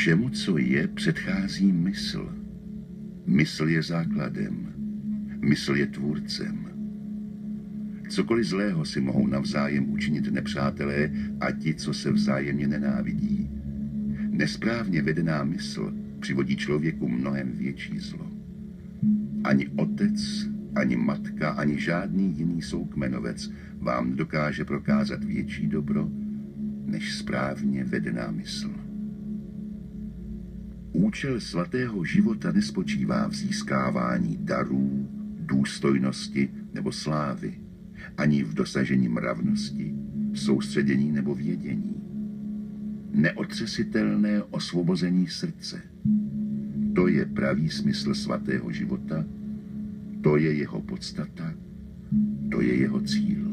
Všemu, co je, předchází mysl. Mysl je základem. Mysl je tvůrcem. Cokoliv zlého si mohou navzájem učinit nepřátelé a ti, co se vzájemně nenávidí. Nesprávně vedená mysl přivodí člověku mnohem větší zlo. Ani otec, ani matka, ani žádný jiný soukmenovec vám dokáže prokázat větší dobro, než správně vedená mysl. Účel svatého života nespočívá v získávání darů, důstojnosti nebo slávy, ani v dosažení mravnosti, soustředění nebo vědění. Neotřesitelné osvobození srdce. To je pravý smysl svatého života, to je jeho podstata, to je jeho cíl.